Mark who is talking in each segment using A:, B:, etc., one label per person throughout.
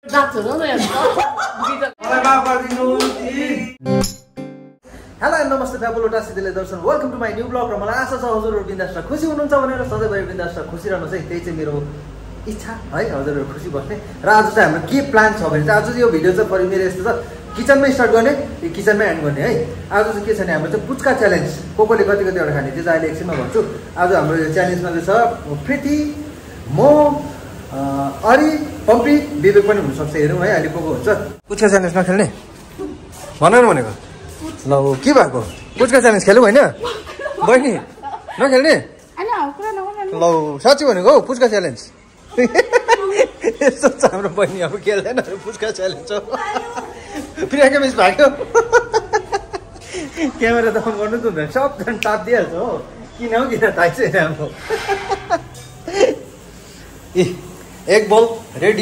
A: Hello नमस्ते फ्याबुलोटा सिधैले दर्शन welcome to my new blog र मलाई आशा छ हजुरहरु बिन्दास र खुसी हुनुहुन्छ भनेर सधैँभरि बिन्दास र खुसी रहनु चाहिँ त्यही चाहिँ मेरो इच्छा है हजुरहरु खुसी बस्ने र आज चाहिँ हाम्रो के प्लान छ भने चाहिँ आज यो भिडियो चाहिँ परि मेरो यस्तो छ किचनमै स्टार्ट गर्ने किचनमै एन्ड गर्ने है आज चाहिँ के छ भने हाम्रो चाहिँ पुच्का च्यालेन्ज कोले कतिवटा खाने त्यो चाहिँ अहिले एकछिनमा भन्छु आज हाम्रो यो च्यालेन्जमा चाहिँ छ प्रीति म अरि पम्पी विवेक पनि हुन सक्छ हेरौँ है अहिले को हुन्छ पुच्का च्यालेन्जमा खेल्ने भन न भनेको ल के भएको पुच्का च्यालेन्ज खेलौँ होइन बहिनी नखेल्ने ल साँच्ची भनेको हौ पुच्का च्यालेन्ज यस्तो छ हाम्रो बहिनी अब खेल्दैन पुच्का च्यालेन्ज हो प्रियङ्का मिस भाग्यो क्यामेरा त गर्नु त हुँदैन सबजना टाप दिइहाल्छ हो किन हो किन थाहा छैन हाम्रो ए एक बल रेडी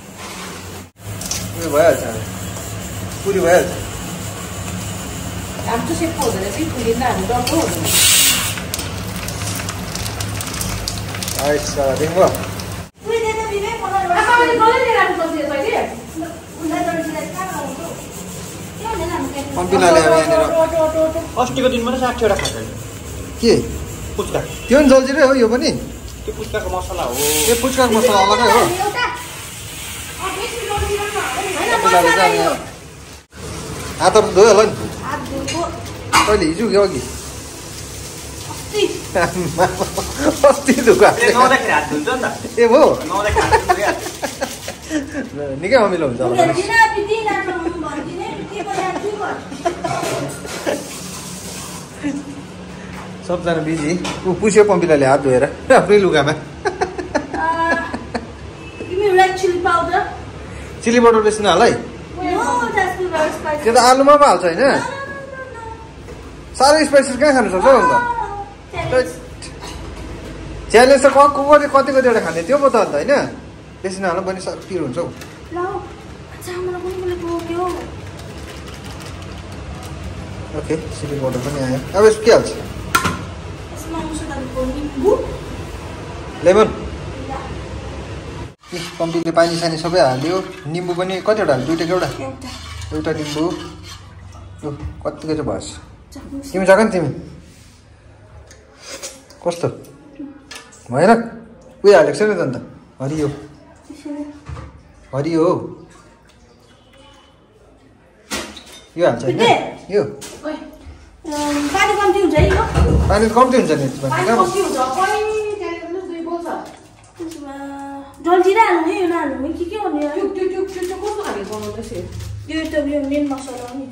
A: उयो भइहाल्छ पुरी भइहाल्छ
B: आमचं शेप होतं ती पुरी ना डॉक्टर होतं
A: अच्छा देखो
B: पुरी देता भी नहीं पता नहीं आता वाली कॉलेज में रात को से पहिले उन्हें तो डिसाइड क्या करूं क्या लेना हमके
A: पम्पीला ल्यायो यहाँनिर
C: अस्तिको दिन पनि 60 वटा खान्छ
A: के
C: पुच्का
A: त्यो नि जल्जिरै हो यो पनि
C: त्यो पुच्काको मसला हो
A: यो पुच्काको मसला अलगै हो हात धोयो होला नि कहिले हिजो कि अघि अस्ति धुको ए भो निकै अमिलो हुन्छ होला सबजना बिजी ऊ पुस्यो पम्पीलाले हात धोएर आफ्नै लुगामा चिली पाउडर बेच्नु हाल है त्यो त आलुमा पो हाल्छ होइन साह्रै स्पाइसेस कहाँ खानु सक्छ अन्त च्यालेन्ज त कति कतिवटा खाने त्यो पो त अन्त होइन बेसी नहाल्नु पनि पिर हुन्छ हौ ओके चिली पाउडर पनि आयो अब यसो के हाल्छ लेमन पम्पीले पानी सानी सबै हाल्यो निम्बु पनि कतिवटा हाल्यो दुईवटा एउटा एउटा निम्बु यो कतिको चाहिँ भएछ तिमी सक नि तिमी कस्तो भएन उयो हालेको छ नि त अन्त हरियो हरियो यो हाल्छ होइन यो
B: पानी कम्ती हुन्छ है यो
A: पानी कम्ती हुन्छ नि
B: जल्जिरा हाल्नु है यो नहाल्नु है के गर्ने त्यो कस्तो खाले बनाउँदैछ यो त यो मेन मसला हो नि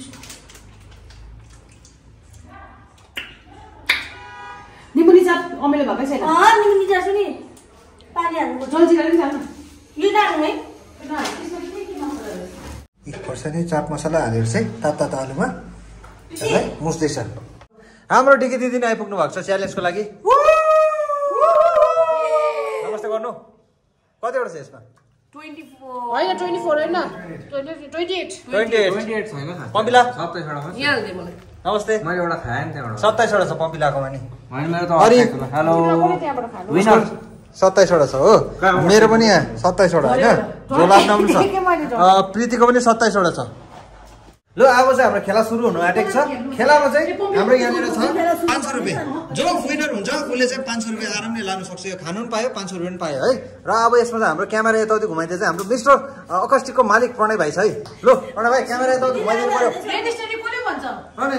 D: निम्बु निचार अमेले भएकै छैन
B: निम्बु निचार छु नि पानी हाल्नु
D: जल्जिरा पनि हाल्नु
B: यो नहाल्नु है
A: एक खोर्सानी चाट मसला हालेर चाहिँ तातो आलुमा यसलाई मुस्दैछ हाम्रो डिकी दिदी नै आइपुग्नु भएको छ च्यालेन्जको लागि नमस्ते गर्नु कतिवटा छ यसमा
D: 24 होइन 24 होइन 28
C: छैन
A: पम्पीला
C: 27 वटा
D: यहाँ हाल्दे मलाई
C: नमस्ते मैले एउटा खाएँ नि त्यहाँबाट
A: 27 वटा छ पम्पीलाकोमा नि
C: होइन मेरो त हेलो
D: विनर
A: 27 वटा छ हो मेरो पनि यहाँ 27 वटा होइन जो लाग्नु छ प्रीतिको पनि 27 वटा छ ल अब चाहिँ हाम्रो खेला सुरु हुनु आँटेको छ खेलामा चाहिँ हाम्रो यहाँनिर छ 500 रुपियाँ जो विनर हुन्छ उसले चाहिँ 500 रुपियाँ आरामले लानु सक्छ यो खानु पनि पायो 500 रुपियाँ पनि पायो है र अब यसमा चाहिँ हाम्रो क्यामेरा यताउति घुमाइदिए चाहिँ हाम्रो मिस्टर अकस्टिकको मालिक प्रणय भाइ छ है ल प्रणय भाइ क्यामेरा यताउति घुमाइदिनु पर्यो प्रणय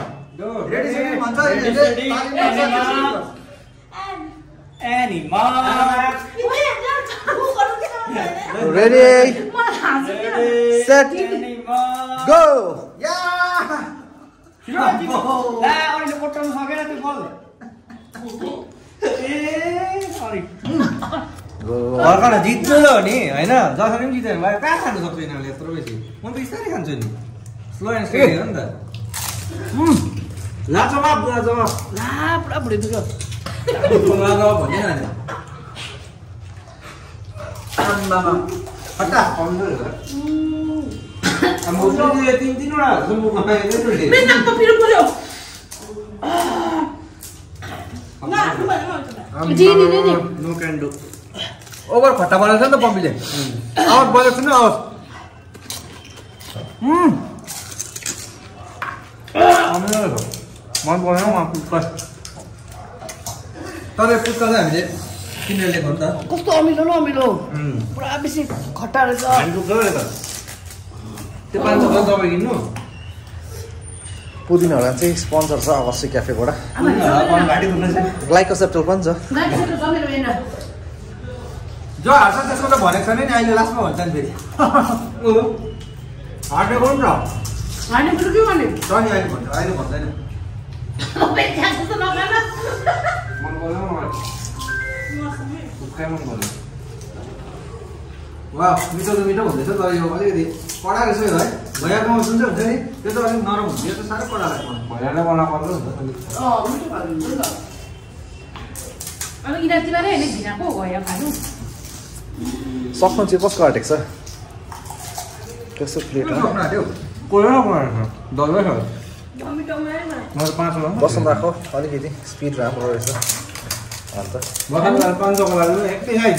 A: रेडी सेट गो
C: जित्नु ल नि होइन जसरी पनि जित्यो भने कहाँ खानु सक्छ यिनीहरूले यत्रो बेसी म त बिस्तारै खान्छु नि स्लो एन्ड स्टेडी हो नि त लाजवाब
D: पुरा बुढी दुख्यो
C: लाजवाब भन्ने आम्मामा हट्टा कमजोर हो मुखले तीन-तीनवटा हाल्छ मुखमा यसले
D: बेच्न त पिरो पर्यो
C: नो क्यान डु ओभर खट्टा बनाउँछ नि त पम्पीले आवाज बजेको छु नि आवाज मन परेन म पुच्का तर पुच्का चाहिँ हामीले किनेर ल्याएको नि त
D: कस्तो अमिलो न अमिलो पुरा बेसी खट्टा रहेछ
C: त्यो 500 को दबाई किन्नु
A: पुदिनाहरु चाहिँ स्पोन्सर छ अवश्य क्याफेबाट
C: घाटी दुख्दैछ
A: ग्लाइकोसेप्टल पनि छ
C: जो हार्छ त्यसको त भनेको छैन नि अहिले लास्टमा भन्छ नि फेरि हार्टेको नि त
D: हार्ने कुरो के भने
C: छ नि अहिले भन्छ अहिले भन्दैन मन पर्दैन मलाई पुच्का मन पर्दैन वा मिठो त मिठो हुँदैछ तर यो अलिकति कडा रहेछ है भैयाको जुन चाहिँ हुन्छ नि त्यो त अलिक नरम हुन्छ यो त साह्रै कडा लाग्छ भैयाले बनाएको पर्छ नि त
D: मिठो खानु हुन्छ नि त अनि यिनीहरूतिरै होइन घिनाको भयो खानु
A: सक्नु चाहिँ कसको आँटेको छ त्यसो प्लेट
C: कोही दबाई छ मलाई 5 हो
A: बसौँ राखो अलिकति स्पिड राम्रो रहेछ अन्त
C: 500 को लागि एकै खाइदिन्छ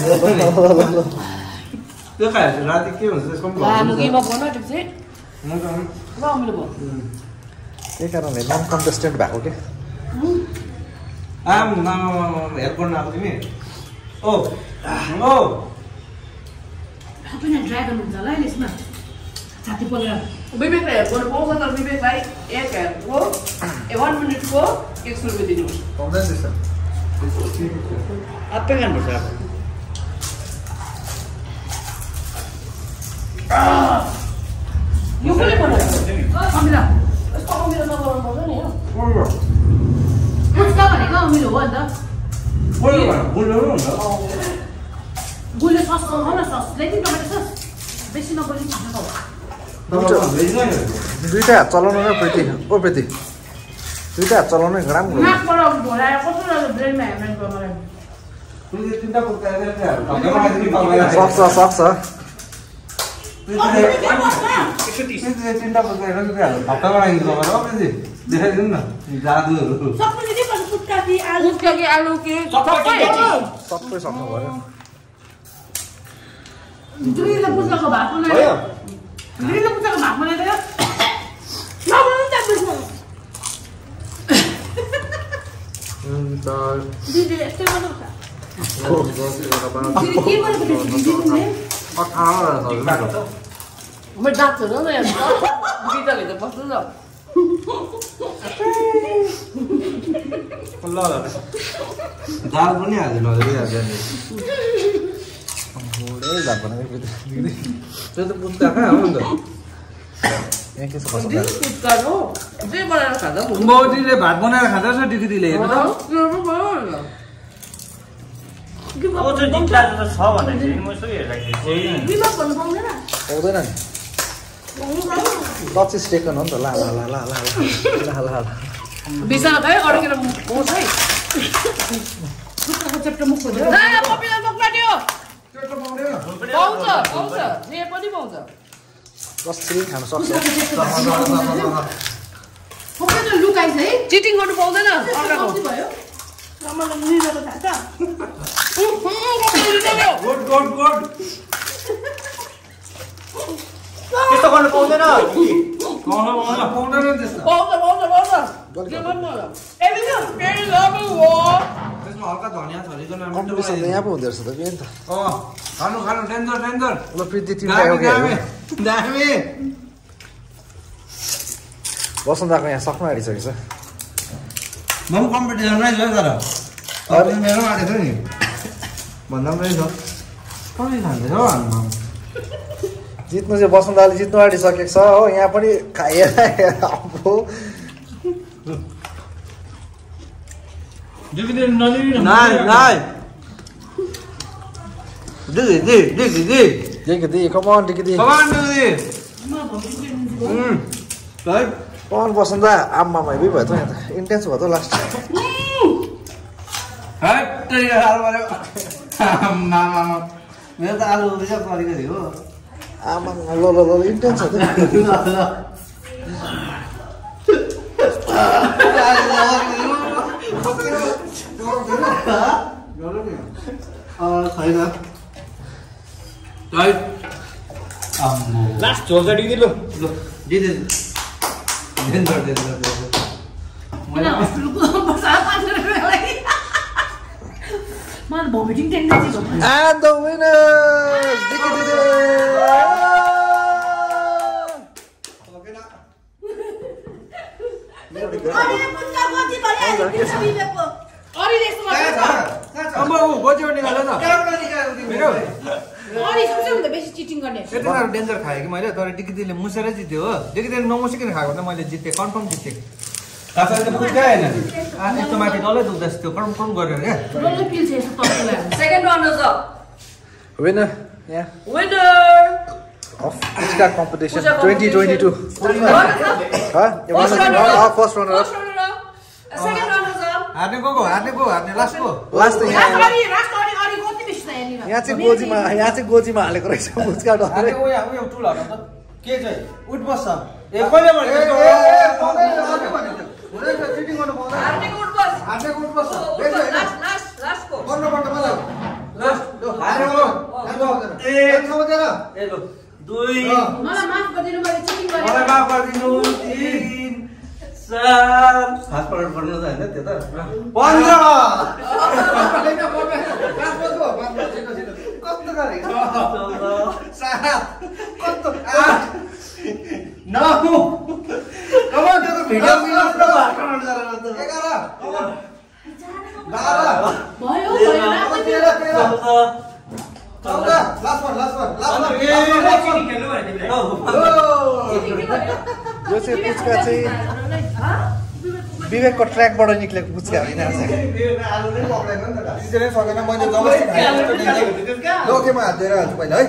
C: त्यो खाएपछि राति के हुन्छ त्यसको पनि
D: लानु गिभ अप गर्न त्यो चाहिँ ल अमिलो भयो
A: त्यही कारणले नन कन्टेस्टेन्ट भएको के
C: आम हेल्प गर्न आएको तिमी ओ
D: पनि ड्रागन हुन्छ होला नि यसमा छाती परेर विवेकलाई हेल्प गर्नु पाउँछ तर विवेकलाई एक हेल्पको 1 मिनटको 100 रुपियाँ दिनुहोस्
A: पाउँदैन त्यस्तो
C: आप्पै खानुपर्छ
D: यो कसले बनायो अमिलो यस्तो अमिलो नबनाउनु पर्छ नि हो पुच्का भनेको अमिलो हो अन्त गुलियो सस खाऊ न सस ल्याइदिउँ टमाटर सस बेसी नबोली खानु
A: दुईटा हात चलाउनु न प्रीति ओ प्रीति दुईटा हात चलाउनु राम्रो
D: नाक पराउनु भोलाएर कस्तो राम्रो ब्रेनमा हेर्नु मलाई
A: सक्छ
C: चिन्ता देखाइदिनु न जादुहरू
D: पुच्का कि आलु के
A: सबै सक्नु भयो
D: दुईले पुच्काको भात बनायो दुईले पुच्काको भात बनाइदियो नबनाउनु त बुझ्नु दिदी यस्तै बनाउँछ दिदी के गरेको थियो दिदीले म डाक्छु न यहाँ गीताले त बस्नु न
C: ल दाल पनि हाल्दिनु त्यो त पुच्का कहाँ हो नि त बाउजीले भात बनाएर खाँदैछ दिदीले हेर्नु
A: पाउँदैन नि लच्ची स्टेकन हो नि त ला ला ला ला ला ला ला ला
D: बिसा है अड्केर पाउँछ है पुच्काको चेप्टो मुख खोज्यो पपिला नक्ला दियो पाउँछ पाउँछ ने पनि पाउँछ
A: कसरी खान सक्छ
D: सबै त लुकाइछ है चिटिङ गर्नु पाउँदैन अर्काको भयो मलाई निलेको थाहा छ
C: गुड गुड गुड त्यस्तो गर्नु पाउँदैन पाउँदैन त्यस्तो
D: पाउँछ पाउँछ पाउँछ के भन्नु होला एभ्रिथिङ भेरी लभिङ हो
C: त्यसमा हल्का धनिया थरिकन
A: कम्पिटिसन त यहाँ पो हुँदो रहेछ त के नि त
C: खानु खानु डेन्जर डेन्जर
A: ल प्रीति तिमीलाई एउटा
C: दामी
A: वसन्ताको यहाँ सक्नु आँटिसकेको छ
C: म पनि कम्पिटिसनमै छु तर अरू मेरो आँटेको नि भन्दा पनि छ कसले खाँदैछ हौ हाल्नु
A: जित्नु चाहिँ वसन्ताले जित्नु आँटिसकेको छ हो यहाँ पनि खाइएर अब
C: नाइ नाइ
A: Diki, come on, Diki.
C: Come on, Diki.
A: कौन पसंद है आप मामा भी बताओ यार इंटेंस बताओ लास्ट
C: है तेरी हाल वाले मामा मेरा तो आलू उधर से पारी कर दियो
A: आमा लो इंटेंस है
C: लास्ट झोल चाहिँ दिदी लु लु दिदी
D: मलाई भमिटिङ टेन्डेन्सी छ
A: And the winners, Diki Didi. Danger खाएँ कि मैले तर डिकी दिदीले मुसेरै जित्यो हो डिकी दिदीले नमुसिकन खाएको त मैले जितेँ कन्फर्म जितेँ यस्तो माथि डल्लै दुख्दैछ त्यो कन्फर्म गरेर क्या
D: second runners up
A: winner of Puchka competition 2022 first runner up
D: second runners up
A: हार्ने को हार्ने लास्ट यहाँ चाहिँ गोजीमा हालेको रहेछ पुच्का डरे
C: के चाहिँ उठ बस्छ ए कहिले चिटिङ गर्नु पाउँदैन
D: हार्नेको उठ बस लास्ट को
C: गर्नुपर्छ मलाई लास्ट हारेको ए समातेर ए ल 2
D: मलाई माफ गरिदिनु मैले चिटिङ गरेँ
C: मलाई माफ गरिदिनु 3 4 फास्ट फरवर्ड गर्नु त हैन त्यो त 15 कस्तो गरे 7 कस्तो 8 9 कमान त्यो भिडियो मिलाउनु त
A: 11 यो चाहिँ पुच्का चाहिँ विवेकको ट्र्याकबाट निक्लेको पुच्का होइन लोकेमा हात दिएर हाल्छु पहिला है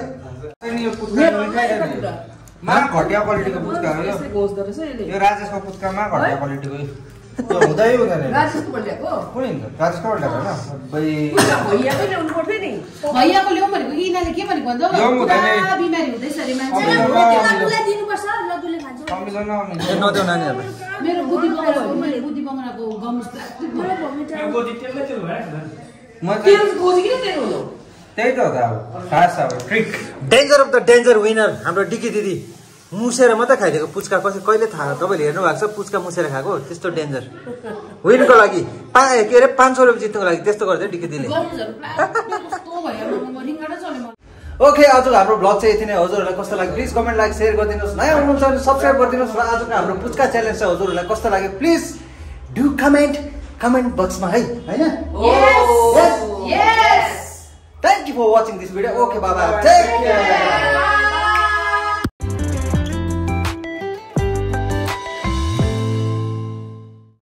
C: मार घटिया क्वालिटीको पुच्का हो यो राजेशको पुच्कामा घटिया क्वालिटीको हुँदै हुँदैन
D: राजेशको ल्याएको
C: कुन राजेशको ल्याएको हैन
D: भैयाको ल्याउनु पर्थ्यो नि भैयाको ल्याउँ भनेको कि यिनीहरूले के भनेको भन्दा बिमारी हुँदैछ अरे मान्छे दिनुपर्छ लड्डुले खान्छ
A: नदेऊ नानीहरूलाई
D: मेरो बुद्धि बङ्गला मैले बुद्धि बङ्गलाको गम्स
C: त्यही त हो त अब खास अब trick
A: danger of the danger winner हाम्रो डिकी दिदी मुसेर मात्रै खाइदिएको पुच्का कसै कहिले थाहा तपाईँले हेर्नु भएको छ पुच्का मुसेर खाएको त्यस्तो डेन्जर विनको लागि के अरे 500 रुपियाँ जित्नुको लागि त्यस्तो गर्दै डिकी दिदीले ओके आजको हाम्रो ब्लग चाहिँ यति नै हजुरहरूलाई कस्तो लाग्यो प्लिज कमेन्ट लाइक सेयर गरिदिनुहोस् नयाँ हुनुहुन्छ भने सब्सक्राइब गरिदिनुहोस् र आजको हाम्रो पुच्का च्यालेन्ज चाहिँ हजुरहरूलाई कस्तो लाग्यो प्लिज डु कमेन्ट बक्समा है हैन
D: yes
A: thank you for watching this video okay बाबा टेक केयर